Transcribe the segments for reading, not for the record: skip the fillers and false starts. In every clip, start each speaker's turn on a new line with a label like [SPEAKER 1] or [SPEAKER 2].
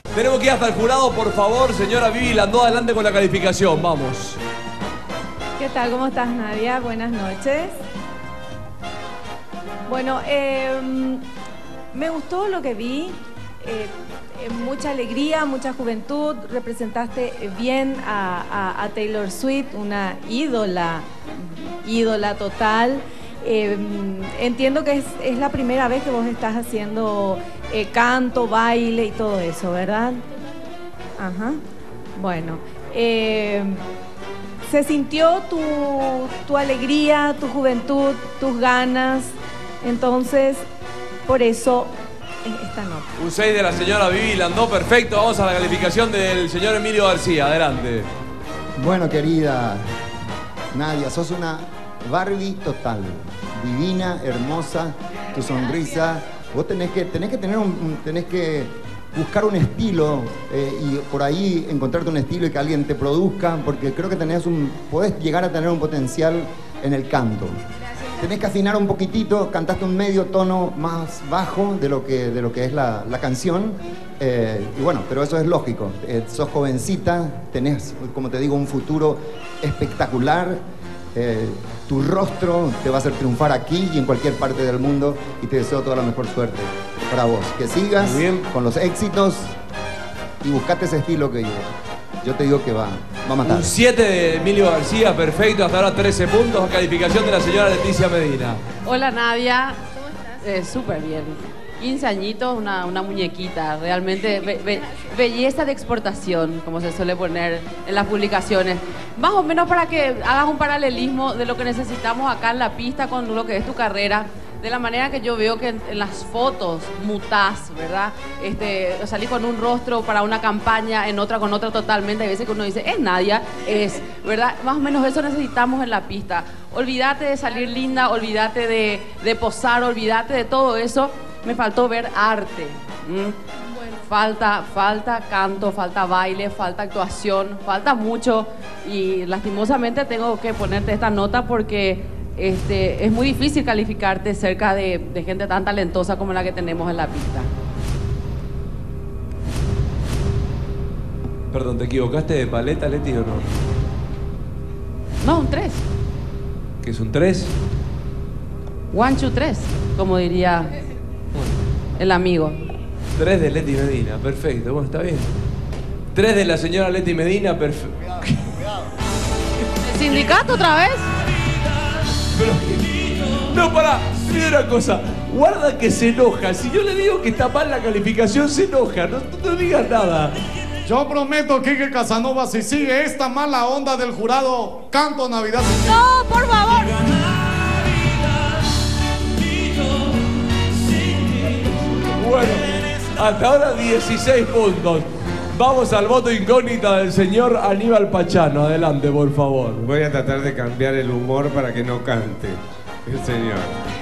[SPEAKER 1] Tenemos que ir hasta el jurado, por favor. Señora Vivi Landó, adelante con la calificación. Vamos.
[SPEAKER 2] ¿Qué tal? ¿Cómo estás, Nadia? Buenas noches. Bueno, me gustó lo que vi. Mucha alegría, mucha juventud. Representaste bien a Taylor Swift, una ídola total. Entiendo que es la primera vez que vos estás haciendo canto, baile y todo eso, ¿verdad? Ajá. Bueno, se sintió tu alegría, tu juventud, tus ganas. Entonces, por eso esta nota.
[SPEAKER 1] Un 6 de la señora Vivi Landó, perfecto. Vamos a la calificación del señor Emilio García. Adelante.
[SPEAKER 3] Bueno, querida Nadia, sos una Barbie total. Divina, hermosa, tu sonrisa. Vos tenés que buscar un estilo y por ahí encontrarte un estilo y que alguien te produzca, porque creo que podés llegar a tener un potencial en el canto. Tenés que afinar un poquitito, cantaste un medio tono más bajo de lo que es la canción. Y bueno, pero eso es lógico. Sos jovencita, tenés, como te digo, un futuro espectacular. Tu rostro te va a hacer triunfar aquí y en cualquier parte del mundo y te deseo toda la mejor suerte para vos. Que sigas con los éxitos y buscate ese estilo que yo te digo que va a matar.
[SPEAKER 1] Un 7 de Emilio García, perfecto. Hasta ahora 13 puntos. Calificación de la señora Leticia Medina.
[SPEAKER 4] Hola, Nadia. ¿Cómo estás? Súper bien. 15 añitos, una muñequita. Realmente belleza de exportación, como se suele poner en las publicaciones. Más o menos para que hagas un paralelismo de lo que necesitamos acá en la pista con lo que es tu carrera. De la manera que yo veo que en las fotos mutás, ¿verdad? Salís con un rostro para una campaña, en otra con otra totalmente. Hay veces que uno dice, es Nadia, ¿verdad? Más o menos eso necesitamos en la pista. Olvídate de salir linda, olvídate de posar, olvídate de todo eso. Me faltó ver arte. Bueno. Falta canto, falta baile, falta actuación, falta mucho. Y lastimosamente tengo que ponerte esta nota porque es muy difícil calificarte cerca de gente tan talentosa como la que tenemos en la pista.
[SPEAKER 1] Perdón, ¿te equivocaste de paleta, Leti, o no?
[SPEAKER 4] No, un 3.
[SPEAKER 1] ¿Qué es un 3?
[SPEAKER 4] 1, 2, 3, como diría el amigo.
[SPEAKER 1] 3 de Leti Medina, perfecto. Bueno, está bien. 3 de la señora Leti Medina, perfecto.
[SPEAKER 4] ¿El sindicato otra vez?
[SPEAKER 1] Pero, no, pará, mira una cosa. Guarda que se enoja. Si yo le digo que está mal la calificación, se enoja. No digas nada.
[SPEAKER 5] Yo prometo, Kike Casanova, si sigue esta mala onda del jurado, canto Navidad.
[SPEAKER 4] ¡No, por favor!
[SPEAKER 1] Bueno, hasta ahora 16 puntos. Vamos al voto incógnita del señor Aníbal Pachano. Adelante, por favor.
[SPEAKER 6] Voy a tratar de cambiar el humor para que no cante el señor.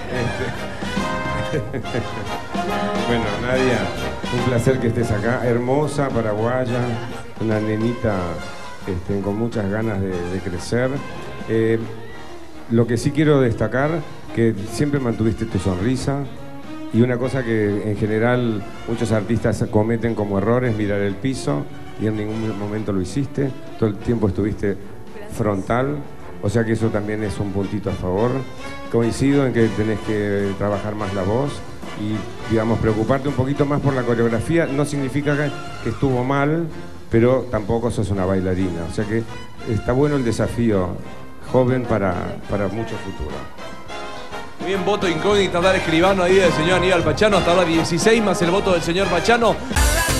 [SPEAKER 6] Bueno, Nadia, un placer que estés acá. Hermosa, paraguaya, una nenita con muchas ganas de crecer. Lo que sí quiero destacar, que siempre mantuviste tu sonrisa. Y una cosa que en general muchos artistas cometen como error es mirar el piso, y en ningún momento lo hiciste. Todo el tiempo estuviste frontal, o sea que eso también es un puntito a favor. Coincido en que tenés que trabajar más la voz y, digamos, preocuparte un poquito más por la coreografía. No significa que estuvo mal, pero tampoco sos una bailarina. O sea que está bueno el desafío joven para mucho futuro.
[SPEAKER 1] Bien, voto incógnita, dar escribano ahí del señor Aníbal Pachano. Hasta ahora 16 más el voto del señor Pachano.